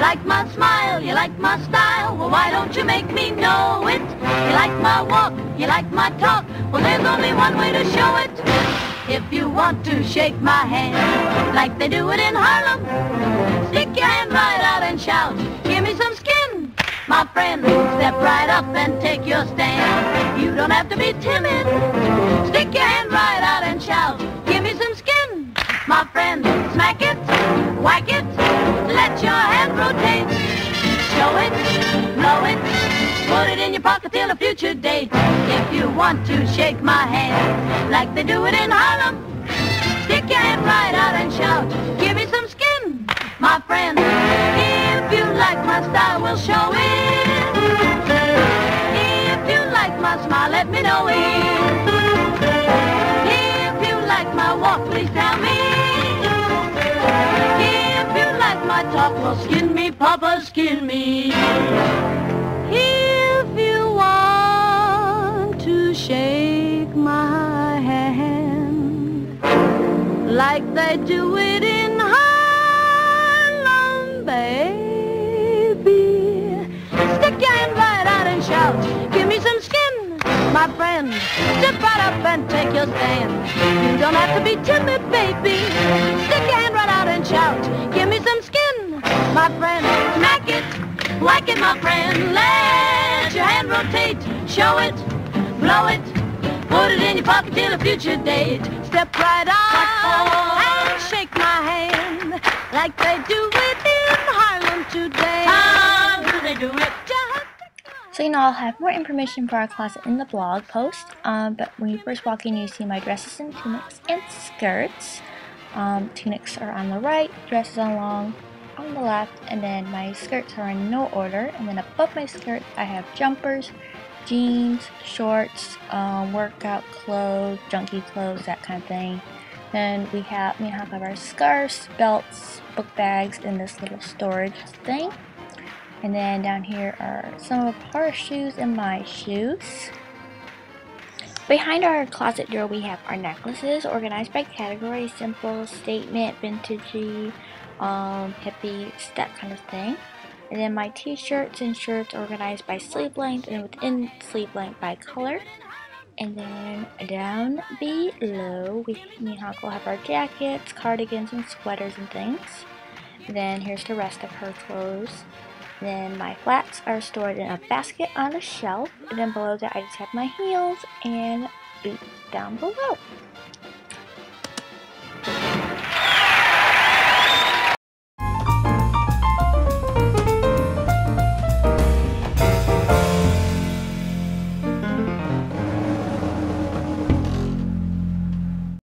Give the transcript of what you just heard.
like my smile, you like my style, well why don't you make me know it? You like my walk, you like my talk, well there's only one way to show it. If you want to shake my hand, like they do it in Harlem, stick your hand right out and shout, give me some skin, my friend. Step right up and take your stand. You don't have to be timid. Stick your hand right out and shout, give me some skin, my friend. Smack it, whack it, let your hand rotate. Show it, blow it, put it in your pocket till a future date. If you want to shake my hand, like they do it in Harlem, stick your hand right out and shout, give me some skin, my friend. If you like my style, we'll show it. If you like my smile, let me know it. If you like my walk, please tell me. If you like my talk, well skin me, Papa, skin me. If you want to shake my hand, like they do it in Harlem, baby, stick your hand right out and shout, give me some skin, my friend. Step right up and take your stand. You don't have to be timid, baby. Stick your hand right out and shout, give me some skin, my friend. Smack it, whack it, my friend. Let your hand rotate. Show it, blow it, put it in your pocket till a future date. Step right out and shake my hand, like they do it in Harlem today. How do they do it? So I'll have more information for our closet in the blog post, but when you first walk in, you see my dresses and tunics and skirts. Tunics are on the right, dresses on the left, and then my skirts are in no order. And then above my skirt I have jumpers, jeans, shorts, workout clothes, junkie clothes, that kind of thing. Then we have our scarves, belts, book bags, and this little storage thing. And then down here are some of her shoes and my shoes. Behind our closet door we have our necklaces organized by category: simple, statement, vintagey, hippie, that kind of thing. And then my t-shirts and shirts organized by sleeve length, and within sleeve length by color. And then down below we will have our jackets, cardigans, and sweaters and things. And then here's the rest of her clothes. Then my flats are stored in a basket on a shelf, and then below that I just have my heels and boots down below.